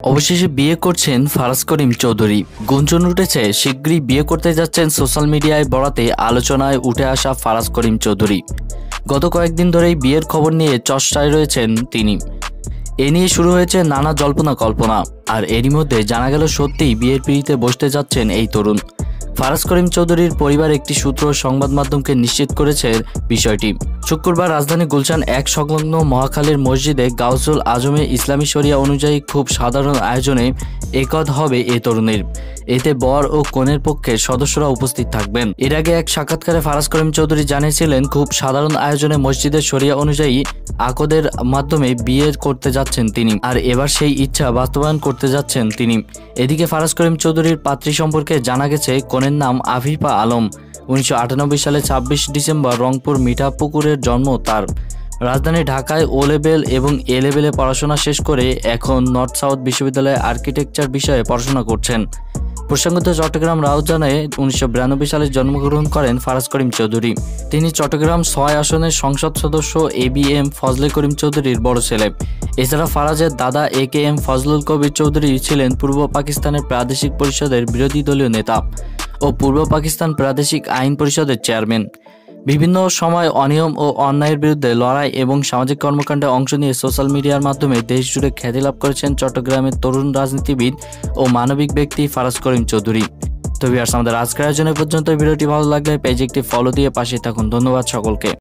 অবশেষে বিয়ে করছেন ফারাজ করিম চৌধুরী। গুঞ্জন উঠেছে শিগগিরই বিয়ে করতে যাচ্ছেন। সোশ্যাল মিডিয়ায় বরাতে আলোচনায় উঠে আসা ফারাজ করিম চৌধুরী গত কয়েকদিন ধরেই বিয়ের খবর নিয়ে চর্চায় রয়েছেন তিনি। এ নিয়ে শুরু হয়েছে নানা জল্পনা কল্পনা, আর এরই মধ্যে জানা গেল সত্যিই বিয়ের পিঁড়িতে বসতে যাচ্ছেন এই তরুণ। ফারাজ করিম চৌধুরীর পরিবার একটি সূত্র সংবাদ মাধ্যমকে নিশ্চিত করেছে বিষয়টি। শুক্রবার রাজধানী গুলশান এক সংলগ্ন মহাখালীর মসজিদে গাউসুল আজমে ইসলামী শরিয়া অনুযায়ী খুব সাধারণ আয়োজনে একদ হবে এ তরুণীর। এতে বর ও কনের পক্ষের সদস্যরা উপস্থিত থাকবেন। এর আগে এক সাক্ষাৎকারে ফারাজ করিম চৌধুরী জানিয়েছিলেন, খুব সাধারণ আয়োজনে মসজিদের শরিয়া অনুযায়ী আকদের মাধ্যমে বিয়ে করতে যাচ্ছেন তিনি, আর এবার সেই ইচ্ছা বাস্তবায়ন করতে যাচ্ছেন তিনি। এদিকে ফারাজ করিম চৌধুরীর পাত্রী সম্পর্কে জানা গেছে, কনের নাম আফিফা আলম। 1998 সালে 26 ডিসেম্বর রংপুর মিঠাপুকুরের জন্ম তার। রাজধানী ঢাকায় ও লেভেল এবং এ লেভেলে পড়াশোনা শেষ করে এখন নর্থ সাউথ বিশ্ববিদ্যালয়ে আর্কিটেকচার বিষয়ে পড়াশোনা করছেন। প্রসঙ্গত, চট্টগ্রাম রাউজানে 1992 সালে জন্মগ্রহণ করেন ফারাজ করিম চৌধুরী। তিনি চট্টগ্রাম 6 আসনের সংসদ সদস্য ABM ফজলে করিম চৌধুরীর বড় ছেলে। এছাড়া ফারাজের দাদা AKM ফজলুল কবির চৌধুরী ছিলেন পূর্ব পাকিস্তানের প্রাদেশিক পরিষদের বিরোধী দলীয় নেতা ও পূর্ব পাকিস্তান প্রাদেশিক আইন পরিষদের চেয়ারম্যান। বিভিন্ন সময় অনিয়ম ও অন্যায়ের বিরুদ্ধে লড়াই এবং সামাজিক কর্মকাণ্ডে অংশ নিয়ে সোশ্যাল মিডিয়ার মাধ্যমে দেশ জুড়ে খ্যাতি লাভ করেছেন চট্টগ্রামের তরুণ রাজনীতিবিদ ও মানবিক ব্যক্তি ফারাজ করিম চৌধুরী। তো ভিউয়ার্স, আমাদের আজকের আয়োজনে পর্যন্ত। ভিডিওটি ভালো লাগলে পেজে একটি ফলো দিয়ে পাশে থাকুন। ধন্যবাদ সকলকে।